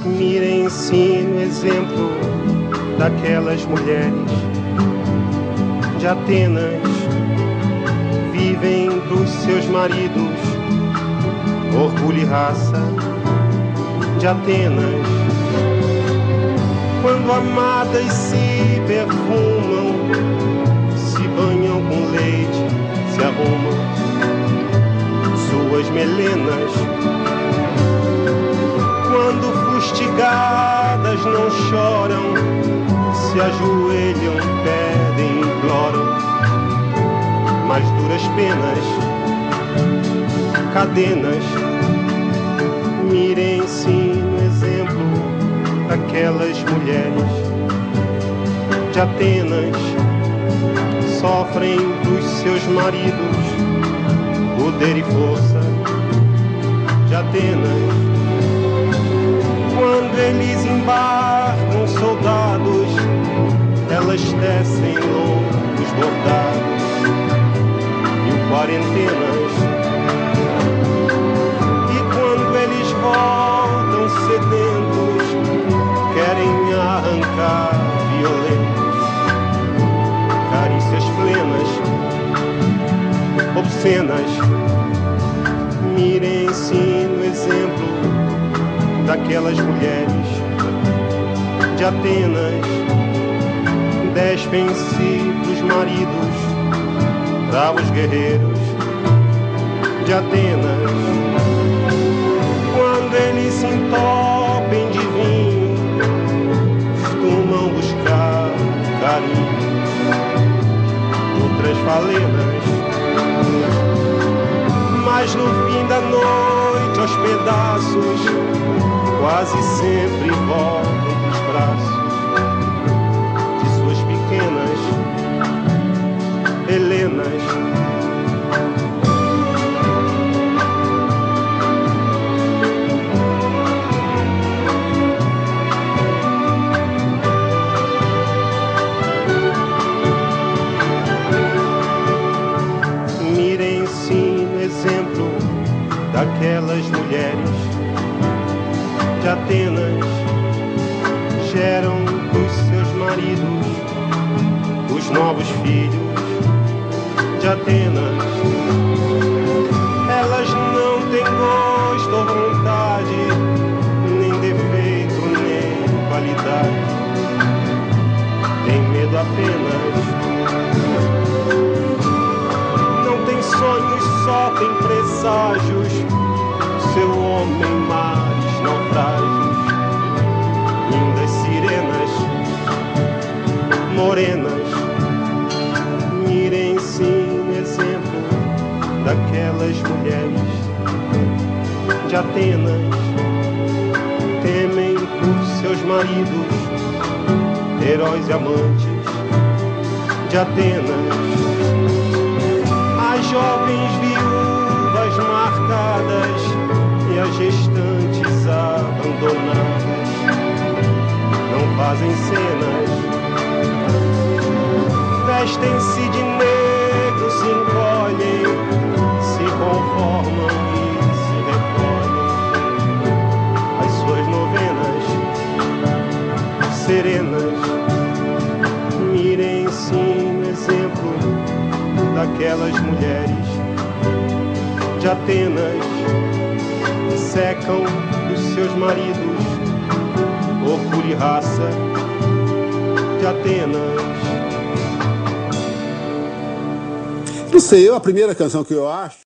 Mirem ensino, exemplo daquelas mulheres de Atenas, vivem pros seus maridos, orgulho e raça de Atenas. Quando amadas se perfumam, se banham com leite, se arrumam suas melenas. Quando fustigadas não choram, se ajoelham, pedem, imploram, mas duras penas, cadenas. Mirem sim no exemplo daquelas mulheres de Atenas, sofrem dos seus maridos, poder e força de Atenas. Quando eles embarcam soldados, elas tecem longos bordados, mil quarentenas. E quando eles voltam sedentos, querem arrancar violentos, carícias plenas, obscenas. Mirem sim no exemplo daquelas mulheres de Atenas, despem-se pros maridos, bravos guerreiros de Atenas. Quando eles se entopem de vinho, costumam buscar carinho, outras falenas. Mas no fim da noite, aos pedaços, quase sempre voltam pros braços de suas pequenas Helenas. Mirem sim no exemplo daquelas mulheres de Atenas, geram dos seus maridos os novos filhos de Atenas. Elas não têm gosto ou vontade, nem defeito, nem qualidade, tem medo apenas. Não tem sonhos, só tem presságios, seu homem mares, naufrágios, lindas sirenas, morenas. Mirem sim no exemplo daquelas mulheres de Atenas, temem por seus maridos, heróis e amantes de Atenas. As jovens viúvas marcadas e as gestantes abandonadas não fazem cenas, vestem-se de negro, se encolhem, se conformam e se recolhem às suas novenas serenas. Mirem sim no exemplo daquelas mulheres de Atenas, secam os seus maridos, orgulho e raça de Atenas. Não sei, a primeira canção que eu acho